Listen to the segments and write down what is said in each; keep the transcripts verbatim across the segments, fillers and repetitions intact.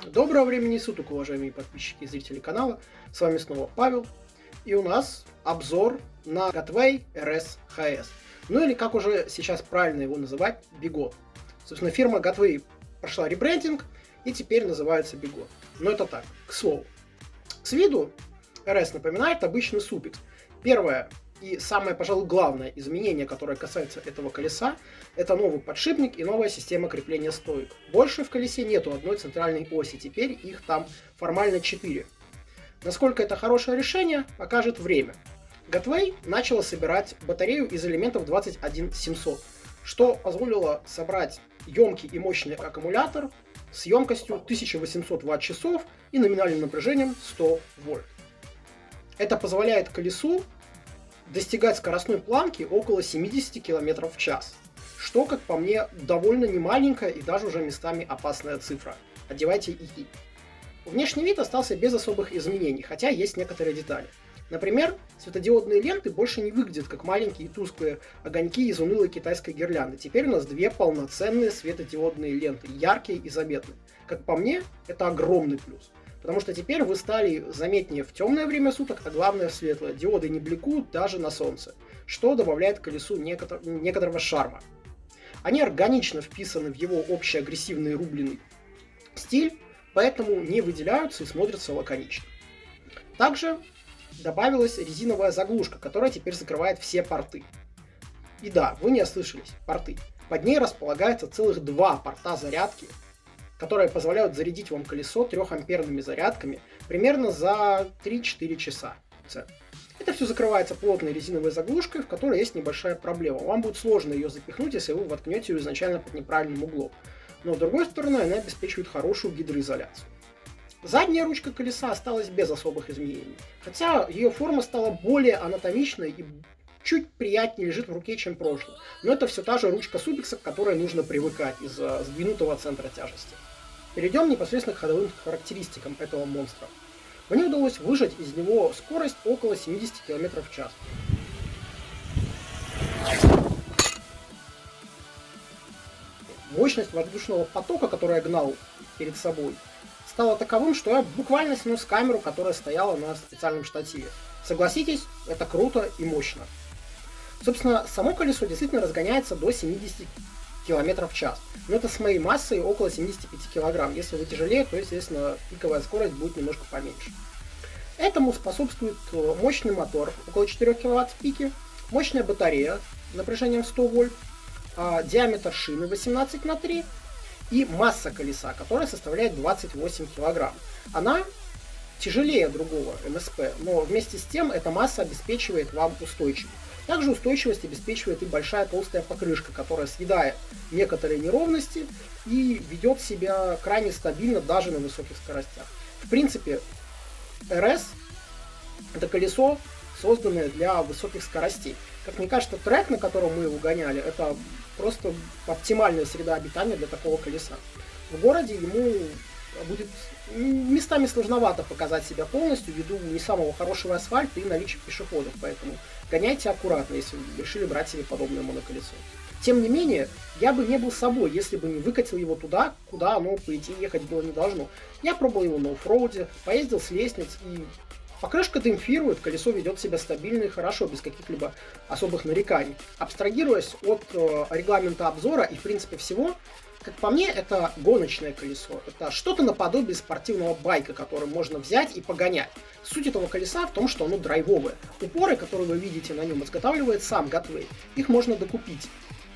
Доброго времени суток, уважаемые подписчики и зрители канала. С вами снова Павел. И у нас обзор на Gotway эр эс эйч эс. Ну или, как уже сейчас правильно его называть, Bigot. Собственно, фирма Gotway прошла ребрендинг и теперь называется Bigot. Но это так, к слову. С виду эр эс напоминает обычный супикс. Первое и самое, пожалуй, главное изменение, которое касается этого колеса, это новый подшипник и новая система крепления стоек. Больше в колесе нету одной центральной оси, теперь их там формально четыре. Насколько это хорошее решение, покажет время. Gotway начала собирать батарею из элементов двадцать один семьсот, что позволило собрать емкий и мощный аккумулятор с емкостью тысяча восемьсот ватт-часов и номинальным напряжением сто вольт. Это позволяет колесу достигать скоростной планки около семидесяти километров в час, что, как по мне, довольно немаленькая и даже уже местами опасная цифра. Одевайте и. Внешний вид остался без особых изменений, хотя есть некоторые детали. Например, светодиодные ленты больше не выглядят как маленькие тусклые огоньки из унылой китайской гирлянды. Теперь у нас две полноценные светодиодные ленты, яркие и заметные. Как по мне, это огромный плюс. Потому что теперь вы стали заметнее в темное время суток, а главное в светлое. Диоды не бликуют даже на солнце, что добавляет колесу некотор- некоторого шарма. Они органично вписаны в его общий агрессивный рубленый стиль, поэтому не выделяются и смотрятся лаконично. Также добавилась резиновая заглушка, которая теперь закрывает все порты. И да, вы не ослышались, порты. Под ней располагается целых два порта зарядки, которые позволяют зарядить вам колесо трехамперными зарядками примерно за три-четыре часа. Это все закрывается плотной резиновой заглушкой, в которой есть небольшая проблема. Вам будет сложно ее запихнуть, если вы воткнете ее изначально под неправильным углом. Но с другой стороны, она обеспечивает хорошую гидроизоляцию. Задняя ручка колеса осталась без особых изменений, хотя ее форма стала более анатомичной и чуть приятнее лежит в руке, чем прошлое. Но это все та же ручка супикса, к которой нужно привыкать из-за сдвинутого центра тяжести. Перейдем непосредственно к ходовым характеристикам этого монстра. Мне удалось выжать из него скорость около семидесяти километров в час. Мощность воздушного потока, который я гнал перед собой, стала таковым, что я буквально снес камеру, которая стояла на специальном штативе. Согласитесь, это круто и мощно. Собственно, само колесо действительно разгоняется до семидесяти километров в час. Но это с моей массой около семидесяти пяти килограмм. Если вы тяжелее, то, естественно, пиковая скорость будет немножко поменьше. Этому способствует мощный мотор, около четырёх киловатт в пике, мощная батарея напряжением сто вольт, диаметр шины восемнадцать на три и масса колеса, которая составляет двадцать восемь килограмм. Она тяжелее другого эм эс пэ, но вместе с тем эта масса обеспечивает вам устойчивость. Также устойчивость обеспечивает и большая толстая покрышка, которая съедает некоторые неровности и ведет себя крайне стабильно даже на высоких скоростях. В принципе, эр эс это колесо, созданное для высоких скоростей. Как мне кажется, трек, на котором мы его гоняли, это просто оптимальная среда обитания для такого колеса. В городе ему будет местами сложновато показать себя полностью ввиду не самого хорошего асфальта и наличия пешеходов, поэтому гоняйте аккуратно, если вы решили брать себе подобное моноколесо. Тем не менее, я бы не был собой, если бы не выкатил его туда, куда оно, по идее, ехать было не должно. Я пробовал его на оффроуде, поездил с лестниц, и покрышка демпфирует, колесо ведет себя стабильно и хорошо, без каких-либо особых нареканий. Абстрагируясь от э, регламента обзора и, в принципе, всего, как по мне, это гоночное колесо. Это что-то наподобие спортивного байка, который можно взять и погонять. Суть этого колеса в том, что оно драйвовое. Упоры, которые вы видите на нем, изготавливает сам Gotway. Их можно докупить.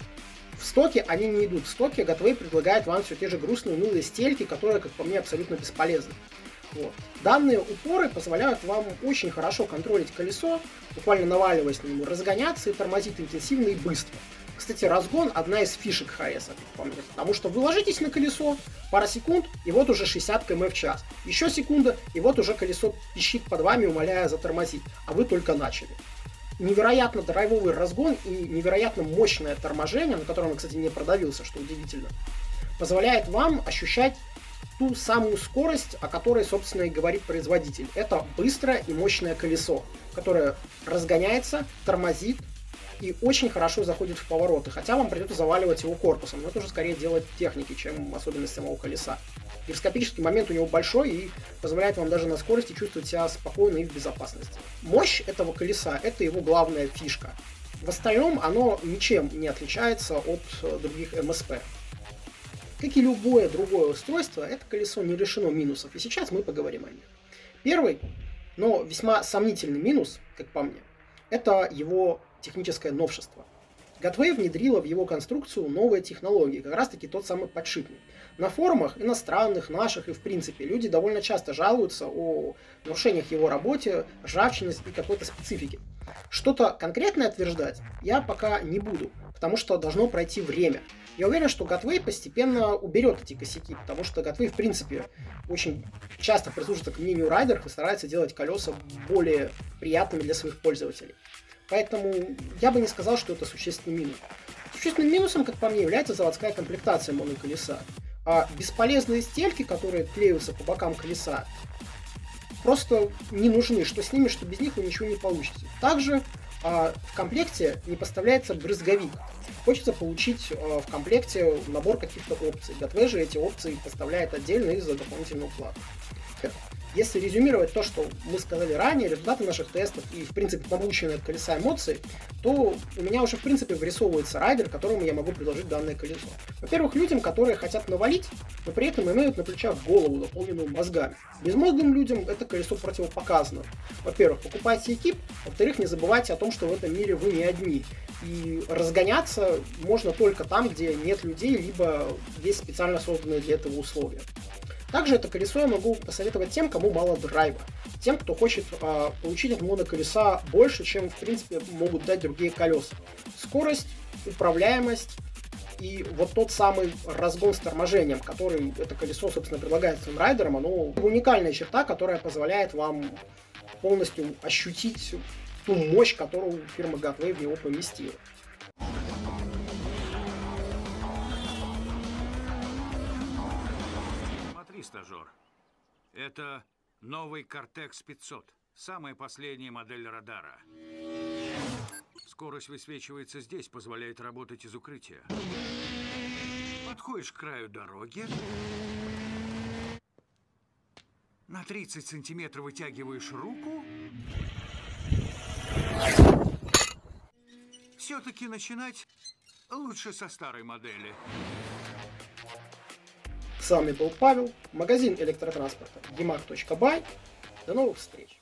В стоке они не идут. В стоке Gotway предлагает вам все те же грустные, унылые стельки, которые, как по мне, абсолютно бесполезны. Вот. Данные упоры позволяют вам очень хорошо контролить колесо, буквально наваливаясь на него, разгоняться и тормозить интенсивно и быстро. Кстати, разгон одна из фишек эйч эс, потому что вы ложитесь на колесо, пара секунд, и вот уже шестьдесят километров в час. Еще секунда, и вот уже колесо пищит под вами, умоляя затормозить, а вы только начали. Невероятно драйвовый разгон и невероятно мощное торможение, на котором я, кстати, не продавился, что удивительно, позволяет вам ощущать ту самую скорость, о которой, собственно, и говорит производитель. Это быстрое и мощное колесо, которое разгоняется, тормозит и очень хорошо заходит в повороты, хотя вам придется заваливать его корпусом, но это уже скорее дело техники, чем особенность самого колеса. Гироскопический момент у него большой и позволяет вам даже на скорости чувствовать себя спокойно и в безопасности. Мощь этого колеса – это его главная фишка. В остальном оно ничем не отличается от других эм эс пэ. Как и любое другое устройство, это колесо не лишено минусов, и сейчас мы поговорим о них. Первый, но весьма сомнительный минус, как по мне, это его техническое новшество. Gotway внедрила в его конструкцию новые технологии, как раз таки тот самый подшипник. На форумах иностранных, наших и в принципе люди довольно часто жалуются о нарушениях в его работе, ржавчине и какой-то специфике. Что-то конкретное утверждать я пока не буду, потому что должно пройти время. Я уверен, что Gotway постепенно уберет эти косяки, потому что Gotway в принципе очень часто прислушивается к мнению райдеров и старается делать колеса более приятными для своих пользователей. Поэтому я бы не сказал, что это существенный минус. Существенным минусом, как по мне, является заводская комплектация моноколеса. А бесполезные стельки, которые клеются по бокам колеса, просто не нужны. Что с ними, что без них вы ничего не получите. Также а, в комплекте не поставляется брызговик. Хочется получить а, в комплекте набор каких-то опций. Gotway же эти опции поставляет отдельно и за дополнительную плату. Если резюмировать то, что мы сказали ранее, результаты наших тестов и, в принципе, полученные от колеса эмоции, то у меня уже, в принципе, вырисовывается райдер, которому я могу предложить данное колесо. Во-первых, людям, которые хотят навалить, но при этом имеют на плечах голову, наполненную мозгами. Безмозглым людям это колесо противопоказано. Во-первых, покупайте экип, во-вторых, не забывайте о том, что в этом мире вы не одни. И разгоняться можно только там, где нет людей, либо есть специально созданные для этого условия. Также это колесо я могу посоветовать тем, кому мало драйва. Тем, кто хочет э, получить от моноколеса больше, чем, в принципе, могут дать другие колеса. Скорость, управляемость и вот тот самый разгон с торможением, который это колесо, собственно, предлагает своим райдерам, оно уникальная черта, которая позволяет вам полностью ощутить ту мощь, которую фирма Gotway в него поместила. Стажер. Это новый Cortex пятьсот. Самая последняя модель радара. Скорость высвечивается здесь, позволяет работать из укрытия. Подходишь к краю дороги. На тридцать сантиметров вытягиваешь руку. Все-таки начинать лучше со старой модели. С вами был Павел, магазин электротранспорта демаг точка бай. До новых встреч!